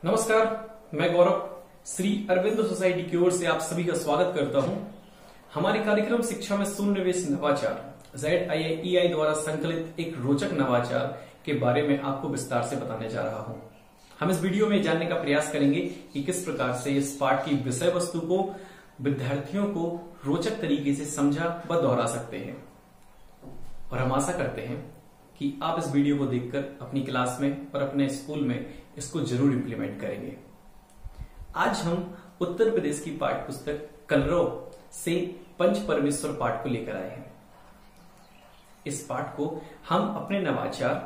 नमस्कार, मैं गौरव श्री अरविंद सोसाइटी की ओर से आप सभी का स्वागत करता हूं। हमारे कार्यक्रम शिक्षा में शून्य निवेश नवाचार ZIIEI द्वारा संकलित एक रोचक नवाचार के बारे में आपको विस्तार से बताने जा रहा हूं। हम इस वीडियो में जानने का प्रयास करेंगे कि किस प्रकार से इस पाठ की विषय वस्तु को विद्यार्थियों को रोचक तरीके से समझा व दोहरा सकते हैं। और हम आशा करते हैं कि आप इस वीडियो को देखकर अपनी क्लास में और अपने स्कूल में इसको जरूर इंप्लीमेंट करेंगे। आज हम उत्तर प्रदेश की पाठ्य पुस्तक कलरव से पंच परमेश्वर पाठ को लेकर आए हैं। इस पाठ को हम अपने नवाचार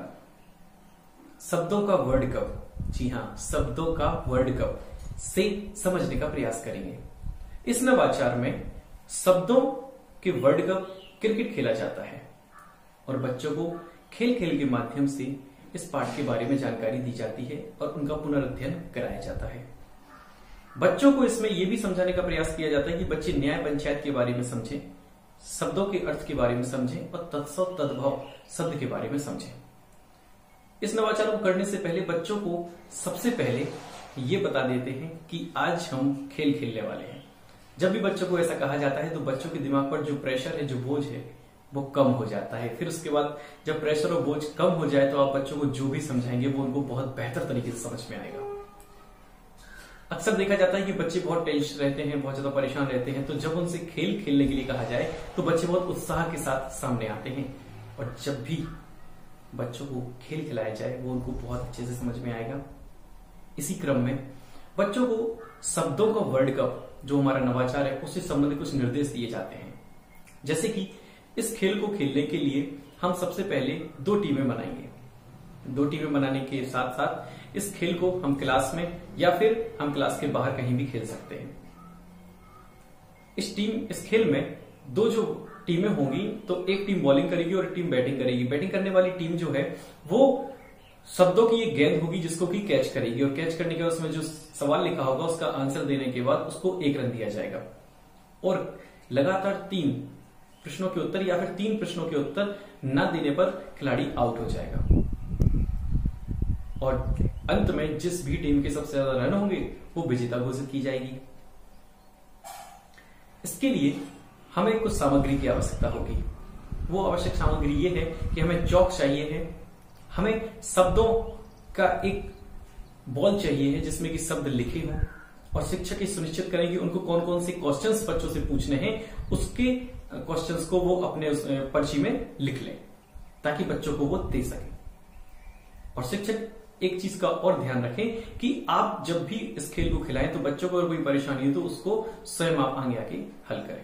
शब्दों का वर्ल्ड कप, जी हां, शब्दों का वर्ल्ड कप से समझने का प्रयास करेंगे। इस नवाचार में शब्दों के वर्ल्ड कप क्रिकेट खेला जाता है और बच्चों को खेल खेल के माध्यम से इस पाठ के बारे में जानकारी दी जाती है और उनका पुनर्अध्ययन कराया जाता है। बच्चों को इसमें यह भी समझाने का प्रयास किया जाता है कि बच्चे न्याय पंचायत के बारे में समझें, शब्दों के अर्थ के बारे में समझें और तत्सव तद्भव शब्द के बारे में समझें। इस नवाचार को करने से पहले बच्चों को सबसे पहले ये बता देते हैं कि आज हम खेल खेलने वाले हैं। जब भी बच्चों को ऐसा कहा जाता है तो बच्चों के दिमाग पर जो प्रेशर है, जो बोझ है, वो कम हो जाता है। फिर उसके बाद जब प्रेशर और बोझ कम हो जाए तो आप बच्चों को जो भी समझाएंगे वो उनको बहुत बेहतर तरीके से समझ में आएगा। अक्सर देखा जाता है कि बच्चे बहुत टेंशन रहते हैं, बहुत ज्यादा परेशान रहते हैं, तो जब उनसे खेल खेलने के लिए कहा जाए तो बच्चे बहुत उत्साह के साथ सामने आते हैं। और जब भी बच्चों को खेल खिलाया जाए वो उनको बहुत अच्छे से समझ में आएगा। इसी क्रम में बच्चों को शब्दों का वर्ल्ड कप, जो हमारा नवाचार है, उससे संबंधित कुछ निर्देश दिए जाते हैं। जैसे कि इस खेल को खेलने के लिए हम सबसे पहले 2 टीमें बनाएंगे। 2 टीमें बनाने के साथ साथ इस खेल को हम क्लास में या फिर हम क्लास के बाहर कहीं भी खेल सकते हैं। इस खेल में 2 जो टीमें होंगी तो एक टीम बॉलिंग करेगी और एक टीम बैटिंग करेगी। बैटिंग करने वाली टीम जो है वो शब्दों की एक गेंद होगी जिसको कि कैच करेगी और कैच करने के बाद उसमें जो सवाल लिखा होगा उसका आंसर देने के बाद उसको 1 रन दिया जाएगा और लगातार 3 प्रश्नों के उत्तर या फिर 3 प्रश्नों के उत्तर न देने पर खिलाड़ी आउट हो जाएगा और अंत में जिस भी टीम के सबसे ज्यादा रन होंगे वो विजेता घोषित की जाएगी। इसके लिए हमें कुछ सामग्री की आवश्यकता होगी। वो आवश्यक सामग्री ये है कि हमें चौक चाहिए है, हमें शब्दों का एक बॉल चाहिए है जिसमें कि शब्द लिखे हों और शिक्षक ये सुनिश्चित करें कि उनको कौन कौन से क्वेश्चंस बच्चों से पूछने हैं, उसके क्वेश्चंस को वो अपने पर्ची में लिख लें ताकि बच्चों को वो दे सके। और शिक्षक एक चीज का और ध्यान रखें कि आप जब भी इस खेल को खिलाएं तो बच्चों को अगर कोई परेशानी हो तो उसको स्वयं आप आगे आके हल करें।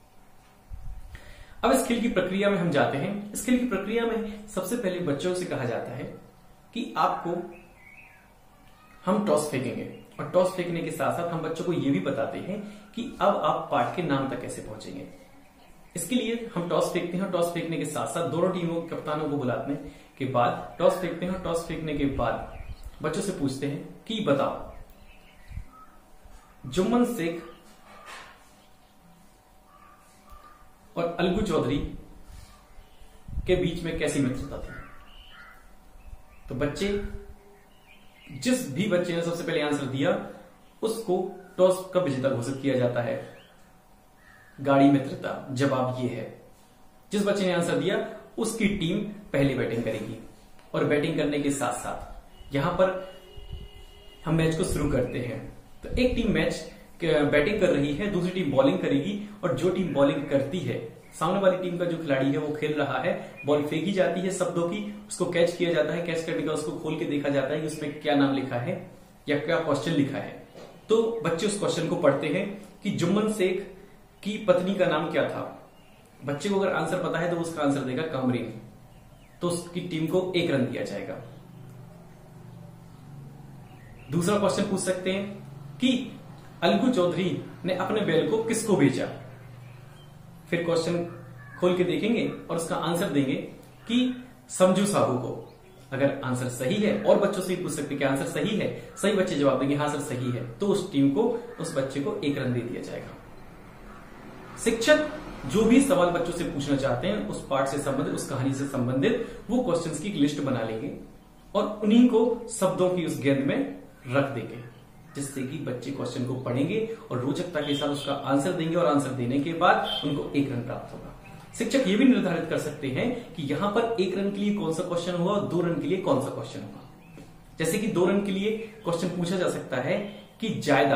अब इस खेल की प्रक्रिया में हम जाते हैं। इस खेल की प्रक्रिया में सबसे पहले बच्चों से कहा जाता है कि आपको हम टॉस फेंकेंगे और टॉस फेंकने के साथ साथ हम बच्चों को यह भी बताते हैं कि अब आप पाठ के नाम तक कैसे पहुंचेंगे। इसके लिए हम टॉस फेंकते हैं। टॉस फेंकने के साथ साथ दोनों टीमों के कप्तानों को बुलाने के बाद टॉस फेंकते हैं। टॉस फेंकने के बाद बच्चों से पूछते हैं कि बताओ, जुम्मन शेख और अलगू चौधरी के बीच में कैसी मित्रता थी। तो बच्चे, जिस भी बच्चे ने सबसे पहले आंसर दिया उसको टॉस का विजेता घोषित किया जाता है। गाढ़ी मित्रता जवाब ये है। जिस बच्चे ने आंसर दिया उसकी टीम पहली बैटिंग करेगी और बैटिंग करने के साथ साथ यहां पर हम मैच को शुरू करते हैं। तो एक टीम मैच बैटिंग कर रही है, दूसरी टीम बॉलिंग करेगी और जो टीम बॉलिंग करती है, सामने वाली टीम का जो खिलाड़ी है वो खेल रहा है, बॉल फेंकी जाती है शब्दों की, उसको कैच किया जाता है। कैच करने के बाद उसको खोल के देखा जाता है कि उसमें क्या नाम लिखा है या क्या क्वेश्चन लिखा है। तो बच्चे उस क्वेश्चन को पढ़ते हैं कि जुम्मन शेख की पत्नी का नाम क्या था। बच्चे को अगर आंसर पता है तो उसका आंसर देगा कामरीन, तो उसकी टीम को 1 रन दिया जाएगा। दूसरा क्वेश्चन पूछ सकते हैं कि अलगू चौधरी ने अपने बैल को किसको बेचा। फिर क्वेश्चन खोल के देखेंगे और उसका आंसर देंगे कि समझू साहू को। अगर आंसर सही है, और बच्चों से पूछ सकते हैं कि आंसर सही है, सही बच्चे जवाब देंगे हाँ सर सही है, तो उस टीम को, उस बच्चे को 1 रन दे दिया जाएगा। शिक्षक जो भी सवाल बच्चों से पूछना चाहते हैं उस पाठ से संबंधित, उस कहानी से संबंधित वो क्वेश्चंस की एक लिस्ट बना लेंगे और उन्हीं को शब्दों की उस गेंद में रख देंगे, जिससे कि बच्चे क्वेश्चन को पढ़ेंगे और रोचकता के साथ उसका आंसर देंगे और आंसर देने के बाद उनको 1 रन प्राप्त होगा। शिक्षक ये भी निर्धारित कर सकते हैं कि यहां पर 1 रन के लिए कौन सा क्वेश्चन होगा और 2 रन के लिए कौन सा क्वेश्चन होगा। जैसे कि 2 रन के लिए क्वेश्चन पूछा जा सकता है कि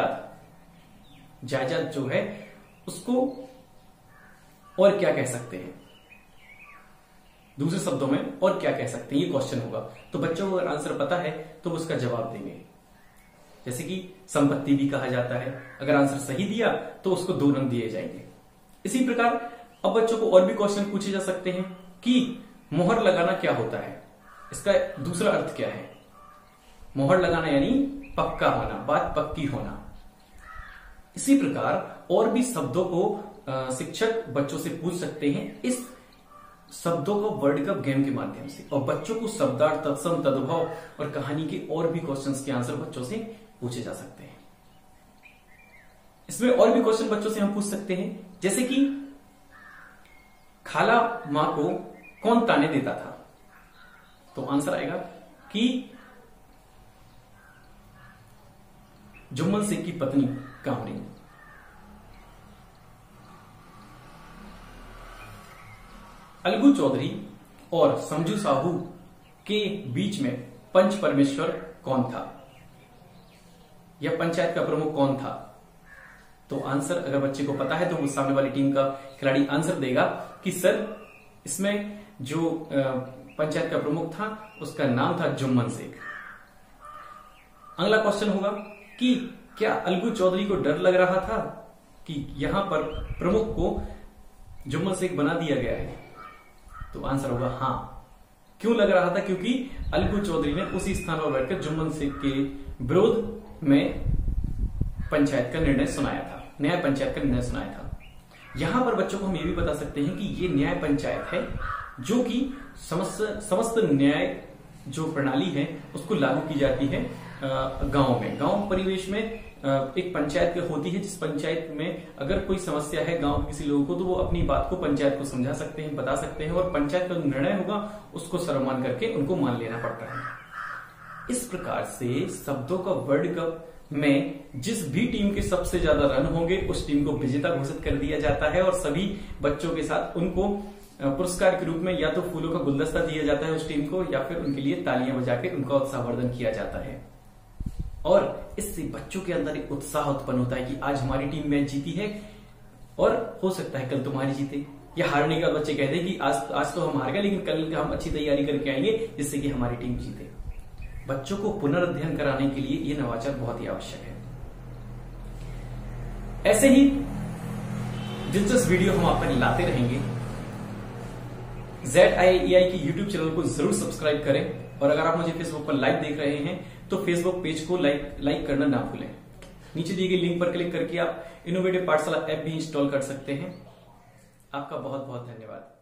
जायदाद जो है उसको और क्या कह सकते हैं, दूसरे शब्दों में और क्या कह सकते हैं, ये क्वेश्चन होगा। तो बच्चों को अगर आंसर पता है तो वो उसका जवाब देंगे। जैसे कि संपत्ति भी कहा जाता है, अगर आंसर सही दिया तो उसको 2 रन दिए जाएंगे। इसी प्रकार अब बच्चों को और भी क्वेश्चन पूछे जा सकते हैं कि मोहर लगाना क्या होता है, इसका दूसरा अर्थ क्या है। मोहर लगाना यानी पक्का होना, बात पक्की होना। इसी प्रकार और भी शब्दों को शिक्षक बच्चों से पूछ सकते हैं इस शब्दों को वर्ड कप गेम के माध्यम से, और बच्चों को शब्दार्थ, तत्सम, तद्भव और कहानी के और भी क्वेश्चंस के आंसर बच्चों से पूछे जा सकते हैं। इसमें और भी क्वेश्चन बच्चों से हम पूछ सकते हैं, जैसे कि खाला मां को कौन ताने देता था, तो आंसर आएगा कि जुम्मन शेख की पत्नी कामरी। अलगू चौधरी और समझू साहू के बीच में पंच परमेश्वर कौन था, या पंचायत का प्रमुख कौन था। तो आंसर अगर बच्चे को पता है तो वो सामने वाली टीम का खिलाड़ी आंसर देगा कि सर इसमें जो पंचायत का प्रमुख था उसका नाम था जुम्मन शेख। अगला क्वेश्चन होगा कि क्या अलगू चौधरी को डर लग रहा था कि यहां पर प्रमुख को जुम्मन शेख बना दिया गया है, तो आंसर होगा हां। क्यों लग रहा था, क्योंकि अलगू चौधरी ने उसी स्थान पर बैठकर जुम्मन शेख के विरोध में पंचायत का निर्णय सुनाया था, न्याय पंचायत का निर्णय सुनाया था। यहां पर बच्चों को हम ये भी बता सकते हैं कि ये न्याय पंचायत है जो कि समस्त न्याय जो प्रणाली है उसको लागू की जाती है गांव में। गांव परिवेश में एक पंचायत होती है, जिस पंचायत में अगर कोई समस्या है गांव के किसी लोगों को तो वो अपनी बात को पंचायत को समझा सकते हैं, बता सकते हैं, और पंचायत का निर्णय होगा उसको सर्वमान करके उनको मान लेना पड़ता है। इस प्रकार से शब्दों का वर्ल्ड कप में जिस भी टीम के सबसे ज्यादा रन होंगे उस टीम को विजेता घोषित कर दिया जाता है, और सभी बच्चों के साथ उनको पुरस्कार के रूप में या तो फूलों का गुलदस्ता दिया जाता है उस टीम को, या फिर उनके लिए तालियां बजा के उनका उत्साहवर्धन किया जाता है। और इससे बच्चों के अंदर एक उत्साह उत्पन्न होता है कि आज हमारी टीम मैच जीती है और हो सकता है कल तुम्हारी जीते, या हारने का बच्चे कहते हैं कि आज तो हम हार गए लेकिन कल हम अच्छी तैयारी करके आएंगे जिससे कि हमारी टीम जीते। बच्चों को पुनर्अध्ययन कराने के लिए ये नवाचार बहुत ही आवश्यक है। ऐसे ही दिलचस्प वीडियो हम आप तक लाते रहेंगे। ZIAEI की यूट्यूब चैनल को जरूर सब्सक्राइब करें, और अगर आप मुझे फेसबुक पर लाइव देख रहे हैं तो फेसबुक पेज को लाइक करना ना भूलें। नीचे दिए गए लिंक पर क्लिक करके आप इनोवेटिव पाठशाला ऐप भी इंस्टॉल कर सकते हैं। आपका बहुत बहुत धन्यवाद।